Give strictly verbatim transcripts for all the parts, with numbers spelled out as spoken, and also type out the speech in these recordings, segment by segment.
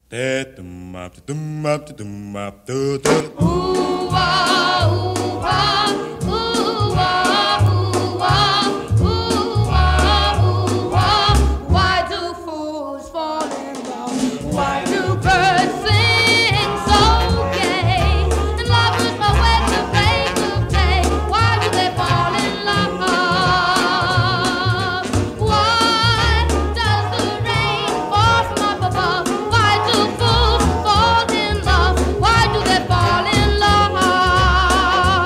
Why do fools fall in love? Why do birds sing so gay? And lovers are wed to play to play. Why do they fall in love? Why does the rain fall from up above? Why do fools fall in love? Why do they fall in love?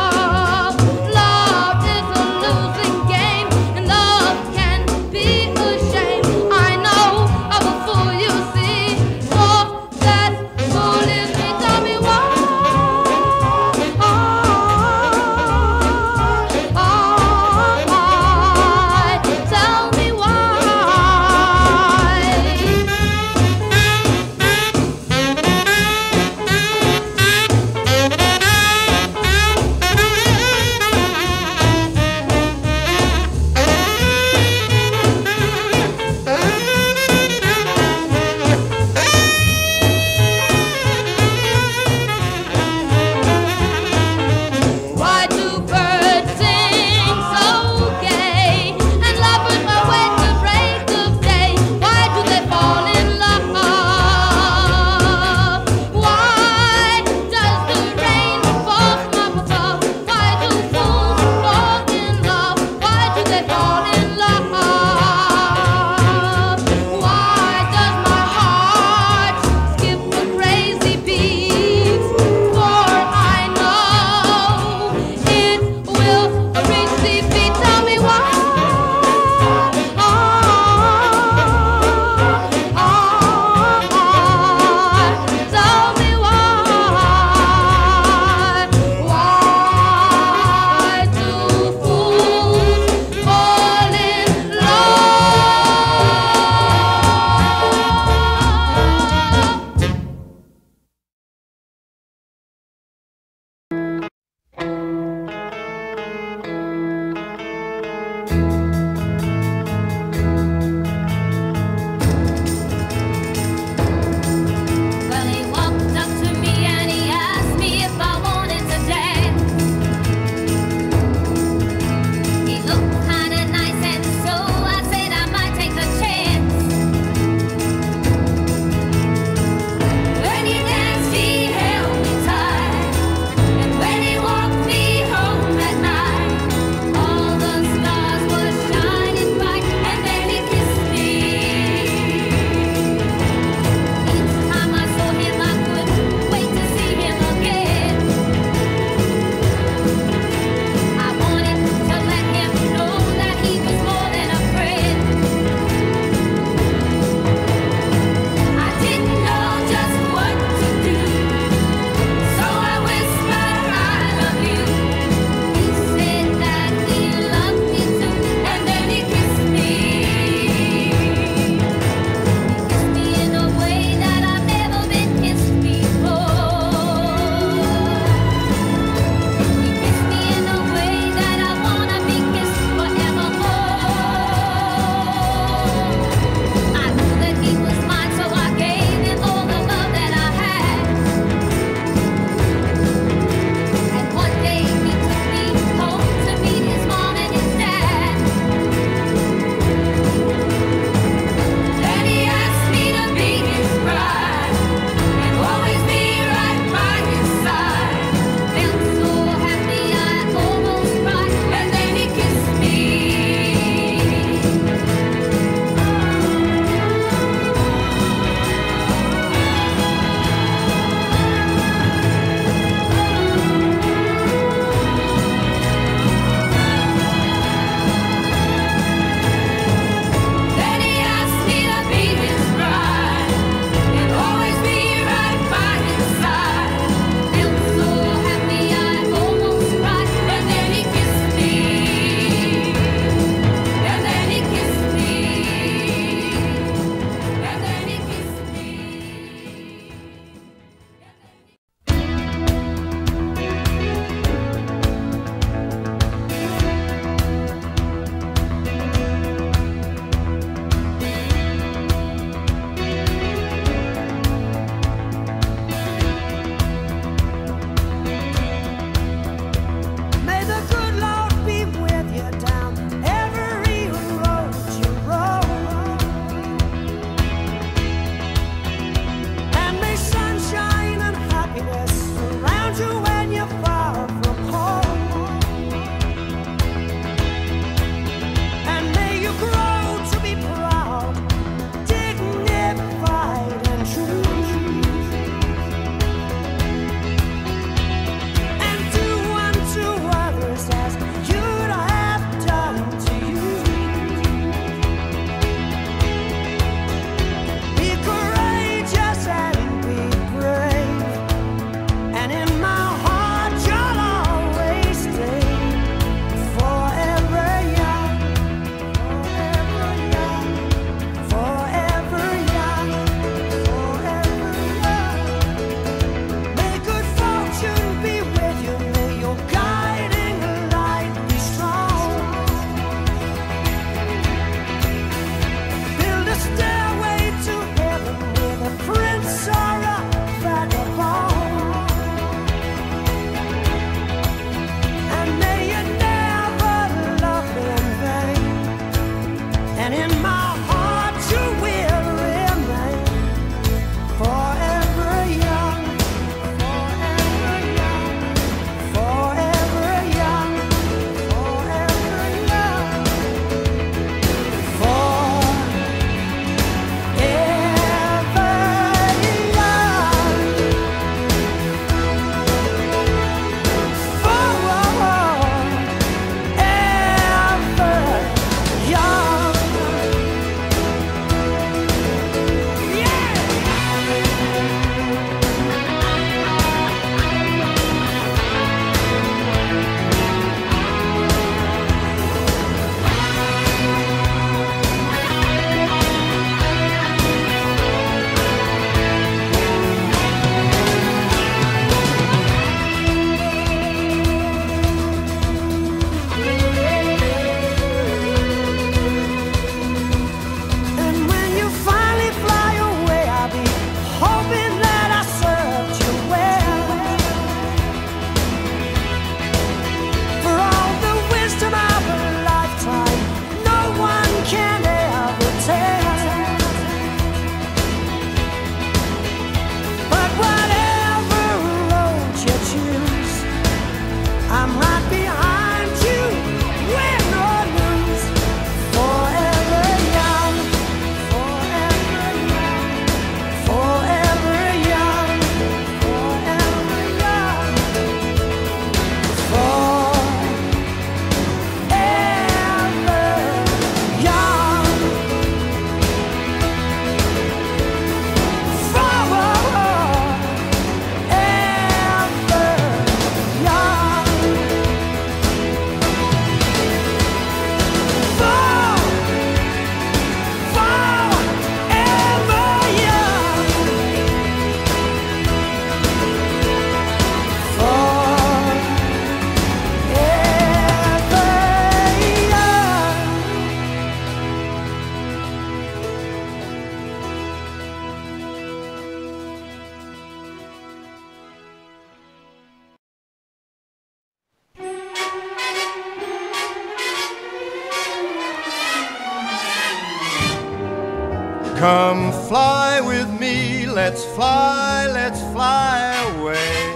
Come fly with me, let's fly, let's fly away.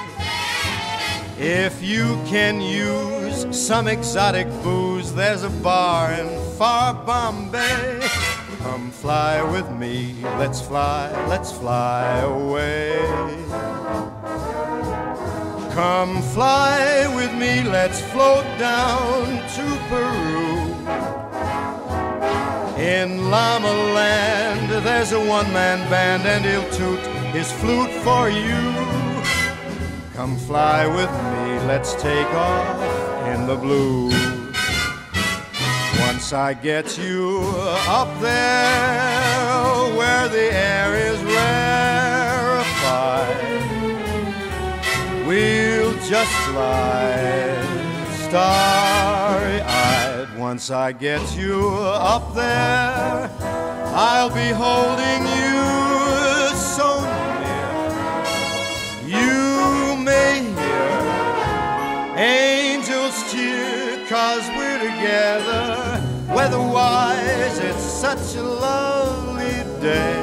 If you can use some exotic booze, there's a bar in far Bombay. Come fly with me, let's fly, let's fly away. Come fly with me, let's float down to Peru. In Llama Land, there's a one-man band and he'll toot his flute for you. Come fly with me, let's take off in the blue. Once I get you up there where the air is rarefied, we'll just slide starry-eyed. Once I get you up there, I'll be holding you so near. You may hear angels cheer, 'cause we're together. Weather-wise, it's such a lovely day.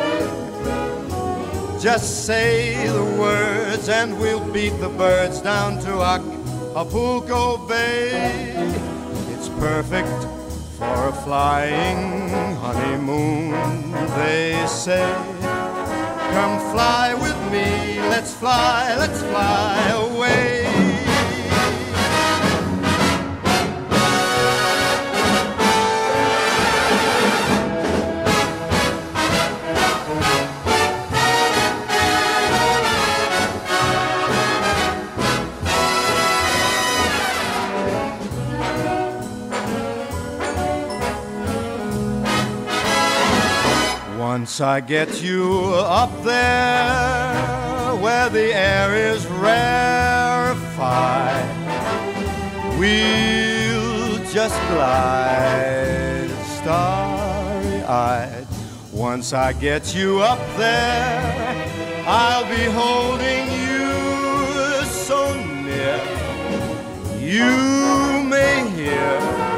Just say the words and we'll beat the birds down to Acapulco Bay. It's perfect for a flying honeymoon, they say. Come fly with me, let's fly, let's fly away. Once I get you up there where the air is rarefied, we'll just glide starry-eyed. Once I get you up there, I'll be holding you so near. You may hear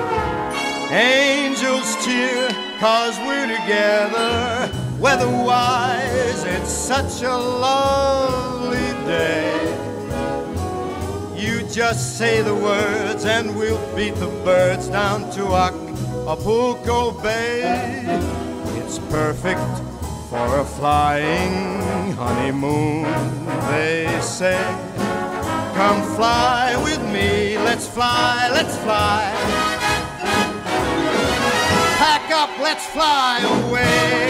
angels cheer, 'cause we're together. Weather-wise, it's such a lovely day. You just say the words and we'll beat the birds down to Acapulco Bay. It's perfect for a flying honeymoon, they say. Come fly with me, let's fly, let's fly. Pack up, let's fly away.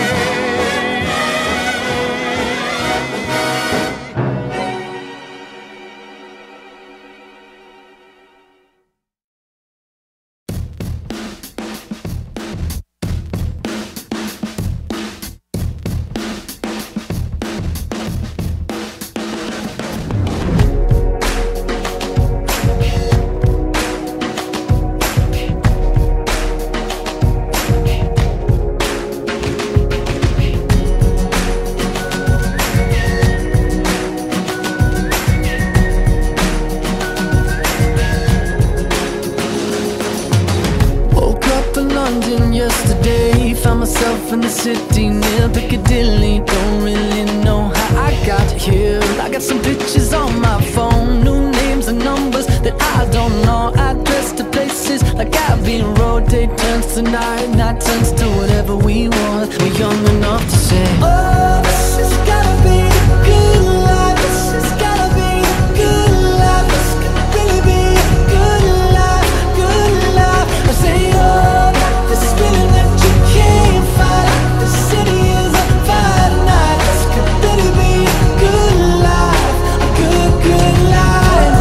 In the city near Piccadilly, don't really know how I got here. I got some pictures on my phone, new names and numbers that I don't know. Address to places like Abbey Road. Day turns to night, night turns to whatever we want. We're young enough to say, oh, this has gotta be the good life. This has gotta be the good life. This could really be a good life, good life. I say, oh, this feeling that you can't fight. The city is on fire tonight. This could really be a good life, a good, good life.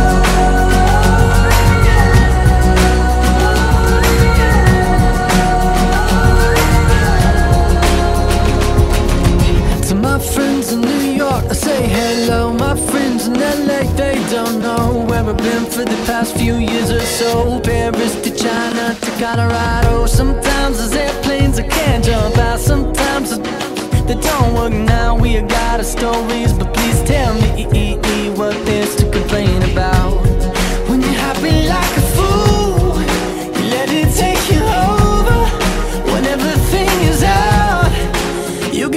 To my friends in New York, I say hello. My friends in L A, they don't know where I've been for the past few years or so. Paris to China to Colorado. Sometimes there's airplanes I can't jump out. Sometimes they don't work now. We got our stories, but please tell me what there's to complain about. When you're happy like a fool, you let it take you over. When everything is out,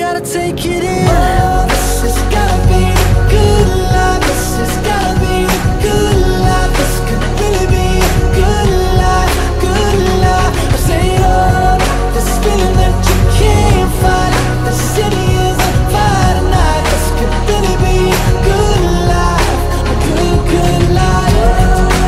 gotta take it in. Oh, this has gotta be a good life. This has gotta be a good life. This could really be a good life, good life. I say, oh, this feeling that you can't fight. The city is on fire tonight. This could really be a good life, a good, good life.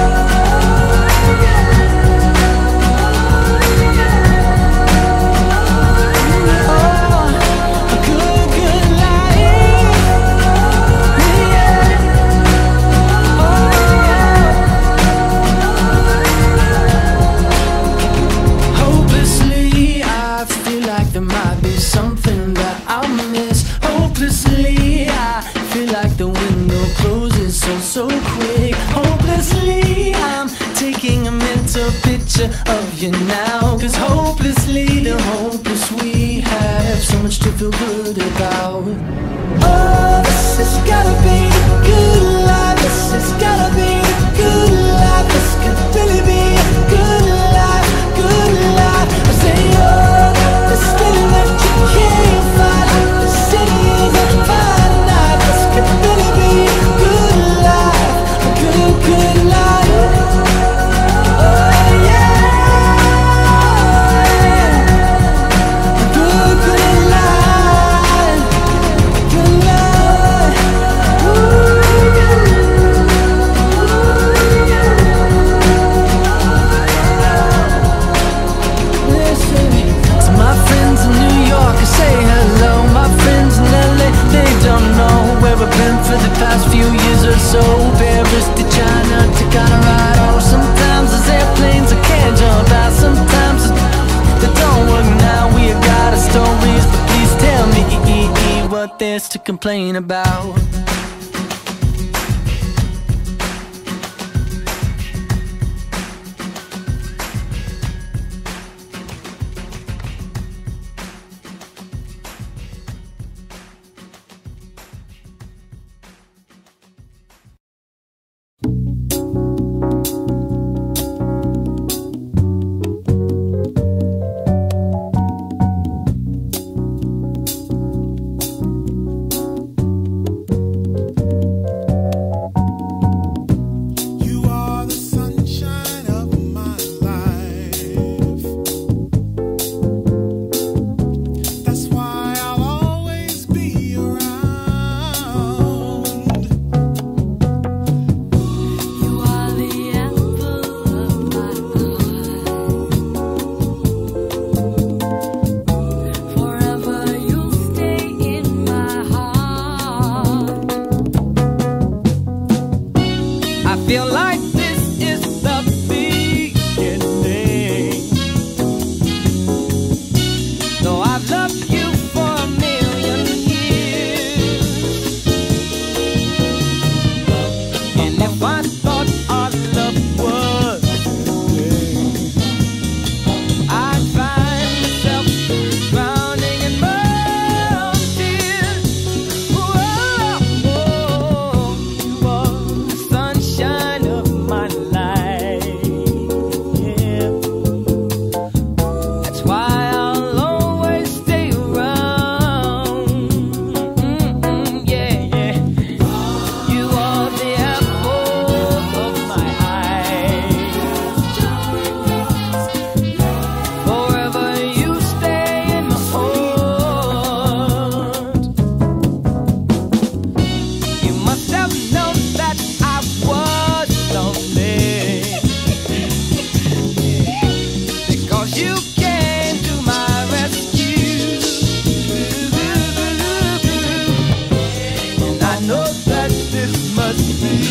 Something that I miss. Hopelessly, I feel like the window closes so, so quick. Hopelessly, I'm taking a mental picture of you now. Cause hopelessly, the hopeless we have so much to feel good about. Oh, this has gotta be a good life. This has gotta be a good life. This could really be a good life, good life. I say, oh, this feeling that you can't fight. The city is on fire tonight. This could really be a good life, a good, good life. Oh yeah, a good, good life, good life. Listen to my friends in New York, I say hello. My friends in L A, they don't know where I've been for the past few years or so. Paris to China to Colorado. Sometimes there's airplanes I can't jump out. Sometimes they don't work now. We got our stories, but please tell me what there's to complain about. know that this must be